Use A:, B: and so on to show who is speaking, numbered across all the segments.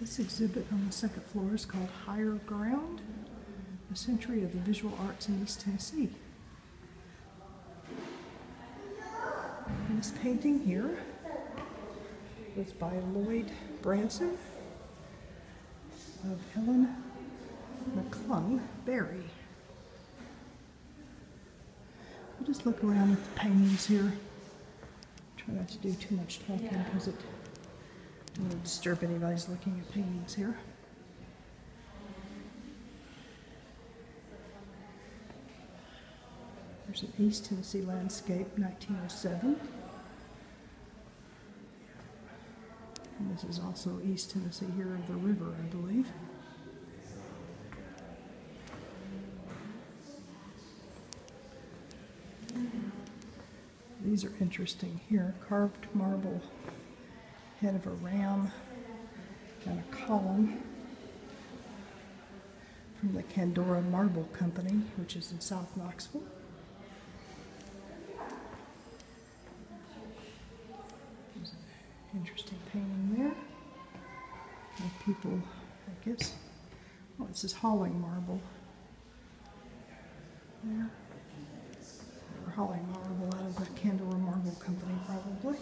A: This exhibit on the second floor is called Higher Ground, a Century of the Visual Arts in East Tennessee. And this painting here was by Lloyd Branson of Ellen McClung Berry. I'll just look around at the paintings here. Try not to do too much talking because it won't disturb anybody's looking at paintings here. There's an East Tennessee landscape, 1907. And this is also East Tennessee here of the river, I believe. These are interesting here. Carved marble head of a ram and a column from the Candora Marble Company, which is in South Knoxville. There's an interesting painting there. And people, I guess, oh, this is hauling marble. There. Or hauling marble out of the Candora Marble Company, probably.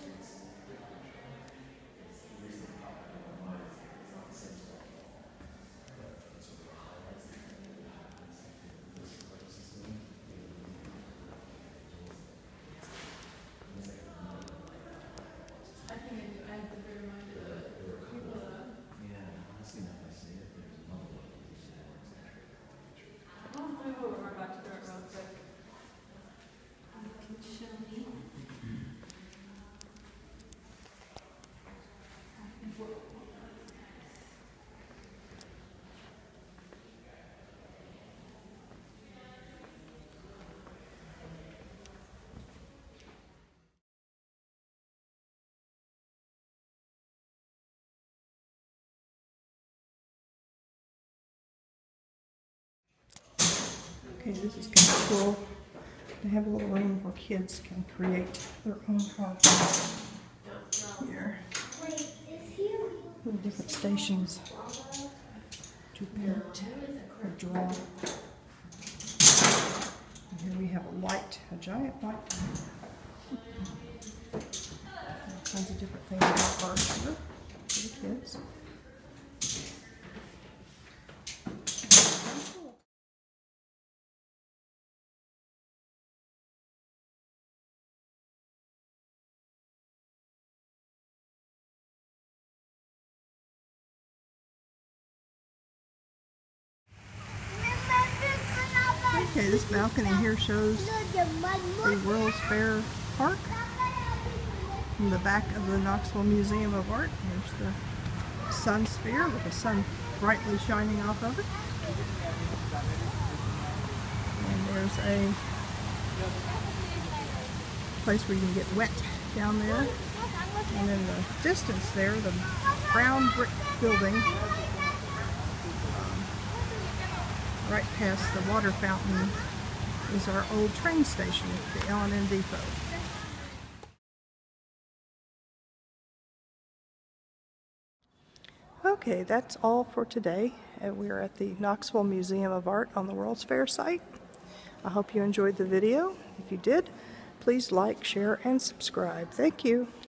A: Okay, this is kind of cool. They have a little room where kids can create their own art here. Little different stations to paint or draw. And here we have a giant white. All kinds of different things about art here for the kids. Okay, this balcony here shows the World's Fair Park from the back of the Knoxville Museum of Art. There's the sun sphere with the sun brightly shining off of it. And there's a place where you can get wet down there. And in the distance there, the brown brick building right past the water fountain is our old train station, the L&N Depot. Okay, that's all for today. We're at the Knoxville Museum of Art on the World's Fair site. I hope you enjoyed the video. If you did, please like, share, and subscribe. Thank you.